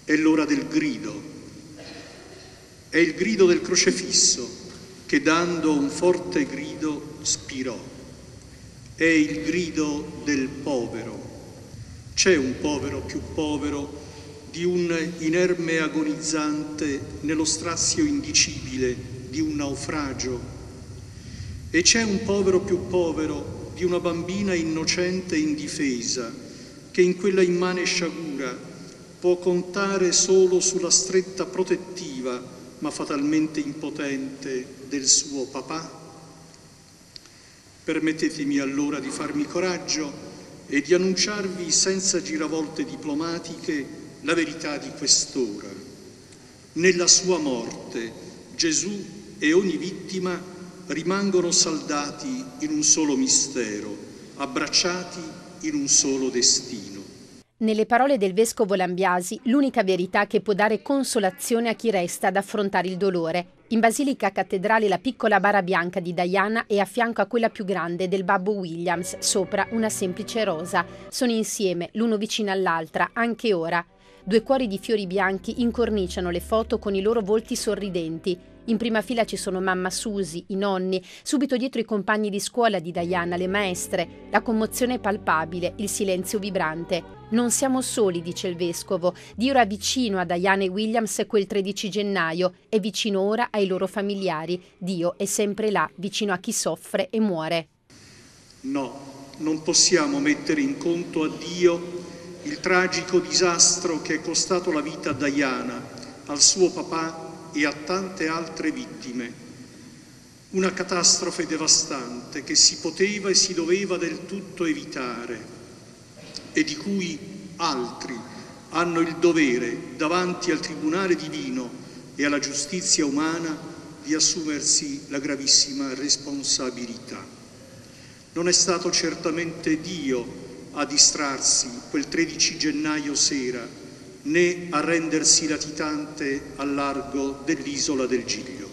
È l'ora del grido. È il grido del crocefisso che, dando un forte grido, spirò. È il grido del povero. C'è un povero più povero di un inerme agonizzante nello strazio indicibile di un naufragio. E c'è un povero più povero di una bambina innocente e indifesa che in quella immane sciagura può contare solo sulla stretta protettiva ma fatalmente impotente del suo papà? Permettetemi allora di farmi coraggio e di annunciarvi senza giravolte diplomatiche la verità di quest'ora. Nella sua morte Gesù e ogni vittima rimangono saldati in un solo mistero, abbracciati in un solo destino. Nelle parole del vescovo Lambiasi, l'unica verità che può dare consolazione a chi resta ad affrontare il dolore. In Basilica Cattedrale la piccola bara bianca di Diana è a fianco a quella più grande del babbo Williams, sopra una semplice rosa. Sono insieme, l'uno vicino all'altra, anche ora. 2 cuori di fiori bianchi incorniciano le foto con i loro volti sorridenti. In prima fila ci sono mamma Susi, i nonni, subito dietro i compagni di scuola di Diana, le maestre. La commozione è palpabile, il silenzio vibrante. Non siamo soli, dice il vescovo. Dio era vicino a Diana e Williams quel 13 gennaio, è vicino ora ai loro familiari. Dio è sempre là, vicino a chi soffre e muore. No, non possiamo mettere in conto a Dio il tragico disastro che è costato la vita a Diana, al suo papà e a tante altre vittime. Una catastrofe devastante che si poteva e si doveva del tutto evitare e di cui altri hanno il dovere, davanti al Tribunale divino e alla giustizia umana, di assumersi la gravissima responsabilità. Non è stato certamente Dio a distrarsi quel 13 gennaio sera, né a rendersi latitante al largo dell'isola del Giglio.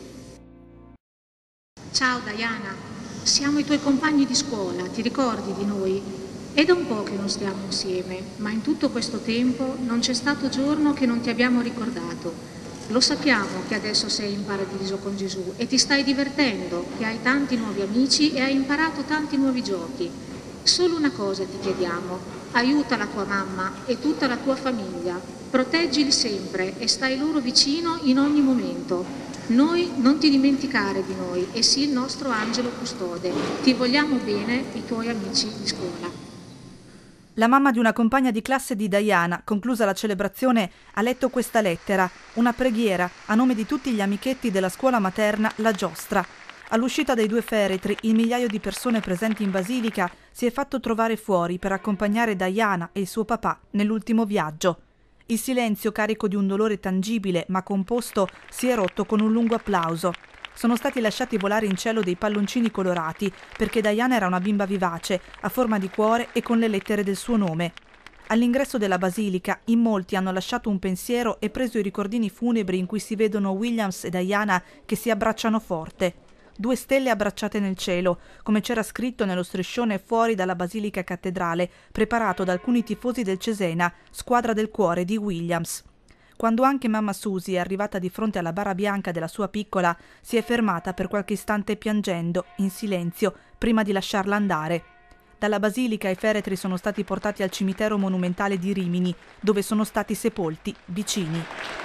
Ciao Diana, siamo i tuoi compagni di scuola, ti ricordi di noi? È da un po' che non stiamo insieme, ma in tutto questo tempo non c'è stato giorno che non ti abbiamo ricordato. Lo sappiamo che adesso sei in paradiso con Gesù e ti stai divertendo, che hai tanti nuovi amici e hai imparato tanti nuovi giochi. Solo una cosa ti chiediamo, aiuta la tua mamma e tutta la tua famiglia, proteggili sempre e stai loro vicino in ogni momento. Noi non ti dimenticare di noi e sii il nostro angelo custode. Ti vogliamo bene, i tuoi amici di scuola. La mamma di una compagna di classe di Diana, conclusa la celebrazione, ha letto questa lettera, una preghiera a nome di tutti gli amichetti della scuola materna La Giostra. All'uscita dei 2 feretri, il migliaio di persone presenti in basilica si è fatto trovare fuori per accompagnare Diana e il suo papà nell'ultimo viaggio. Il silenzio, carico di un dolore tangibile ma composto, si è rotto con un lungo applauso. Sono stati lasciati volare in cielo dei palloncini colorati perché Diana era una bimba vivace, a forma di cuore e con le lettere del suo nome. All'ingresso della basilica in molti hanno lasciato un pensiero e preso i ricordini funebri in cui si vedono Williams e Diana che si abbracciano forte. 2 stelle abbracciate nel cielo, come c'era scritto nello striscione fuori dalla Basilica Cattedrale, preparato da alcuni tifosi del Cesena, squadra del cuore di Williams. Quando anche mamma Susi è arrivata di fronte alla bara bianca della sua piccola, si è fermata per qualche istante piangendo, in silenzio, prima di lasciarla andare. Dalla basilica i feretri sono stati portati al cimitero monumentale di Rimini, dove sono stati sepolti vicini.